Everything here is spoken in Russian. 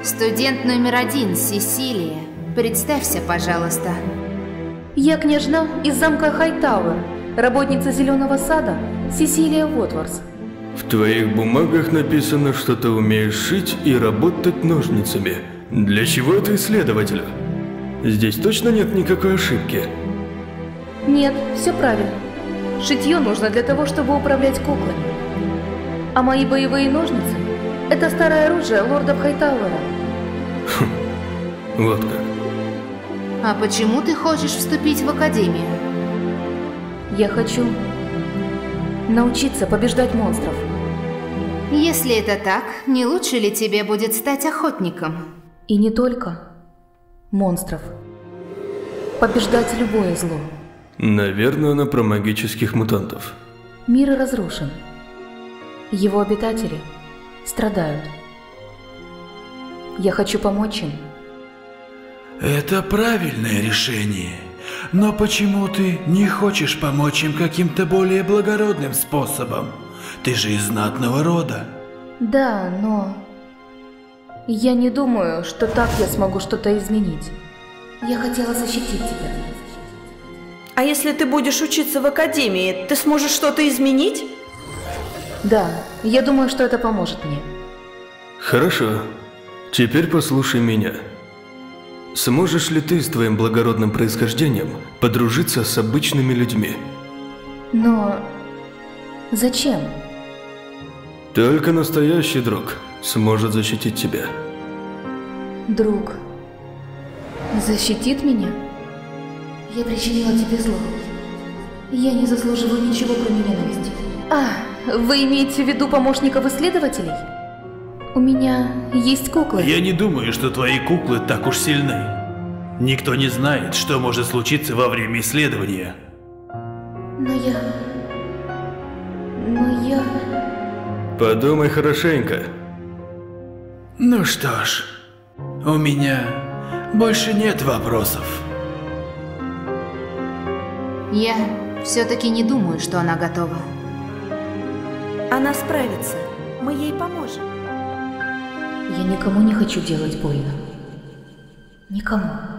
Студент номер 1, Сесилия. Представься, пожалуйста. Я княжна из замка Хайтауэр, работница Зеленого сада, Сесилия Вотворс. В твоих бумагах написано, что ты умеешь шить и работать ножницами. Для чего это исследователю? Здесь точно нет никакой ошибки? Нет, все правильно. Шитье нужно для того, чтобы управлять куклами. А мои боевые ножницы – это старое оружие лордов Хайтауэра. Вот как. А почему ты хочешь вступить в академию? Я хочу научиться побеждать монстров. Если это так, не лучше ли тебе будет стать охотником? И не только монстров. Побеждать любое зло. Наверное, она про магических мутантов. Мир разрушен. Его обитатели страдают. Я хочу помочь им. Это правильное решение. Но почему ты не хочешь помочь им каким-то более благородным способом? Ты же из знатного рода. Да, но я не думаю, что так я смогу что-то изменить. Я хотела защитить тебя. А если ты будешь учиться в академии, ты сможешь что-то изменить? Да, я думаю, что это поможет мне. Хорошо. Теперь послушай меня. Сможешь ли ты с твоим благородным происхождением подружиться с обычными людьми? Но зачем? Только настоящий друг сможет защитить тебя. Друг защитит меня? Я причинила тебе зло. Я не заслуживаю ничего, кроме ненависти. Вы имеете в виду помощников исследователей? У меня есть куклы. Я не думаю, что твои куклы так уж сильны. Никто не знает, что может случиться во время исследования. Но я... Подумай хорошенько. Ну что ж, у меня больше нет вопросов. Я все-таки не думаю, что она готова. Она справится. Мы ей поможем. Я никому не хочу делать больно. Никому.